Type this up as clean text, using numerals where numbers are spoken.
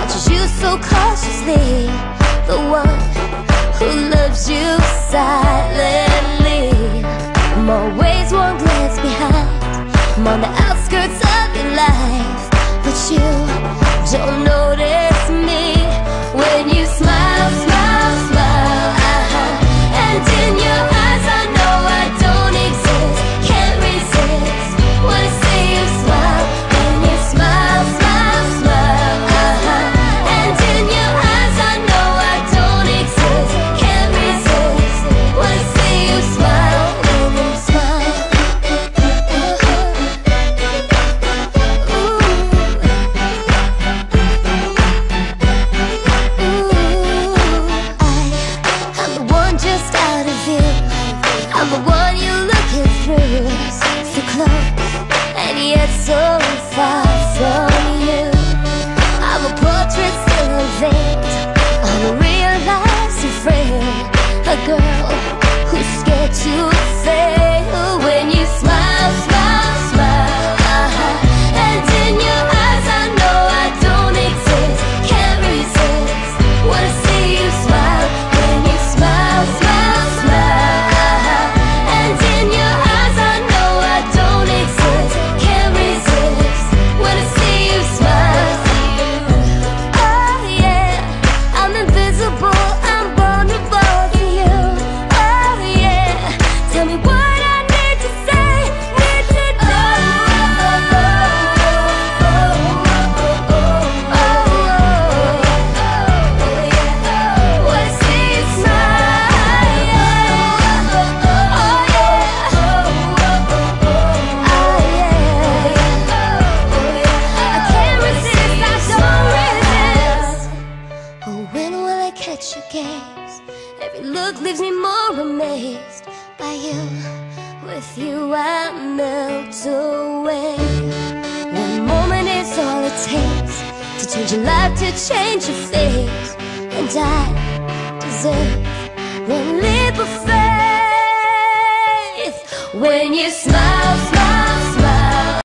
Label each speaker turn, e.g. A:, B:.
A: watches you so cautiously, the one who loves you silently. I'm always one glance behind, I'm on the outskirts of your life, but you don't notice me when you smile, smile, smile. And in your eyes I know I don't exist, can't resist, wanna see you smile. When you smile, smile, smile. And in your eyes I know I don't exist, can't resist, wanna see you smile. When you smile. I'm the one just out of view, I'm the one you're looking through. So close and yet so far from you. I'm a portrait still unveiled, I'm a real life friend, a girl who's scared to fail. When you smile, smile, smile. And in your eyes I know I don't exist, can't resist, wanna see you smile. When you smile, smile, smile. And in your eyes I know I don't exist, can't resist, wanna see you smile. Oh yeah, I'm invisible, I'm vulnerable to you. Oh yeah, tell me what I need to say, need to know. Wanna see you smile. I can't resist, I don't resist. Oh, when will I catch your gaze? Every look leaves me more amazed by you. With you I melt away. One moment is all it takes to change your life, to change your face. And I deserve one leap of faith. When you smile,